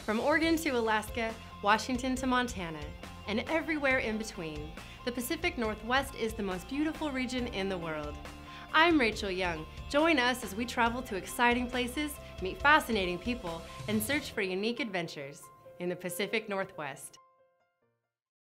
From Oregon to Alaska, Washington to Montana, and everywhere in between, the Pacific Northwest is the most beautiful region in the world. I'm Rachel Young. Join us as we travel to exciting places, meet fascinating people, and search for unique adventures in the Pacific Northwest.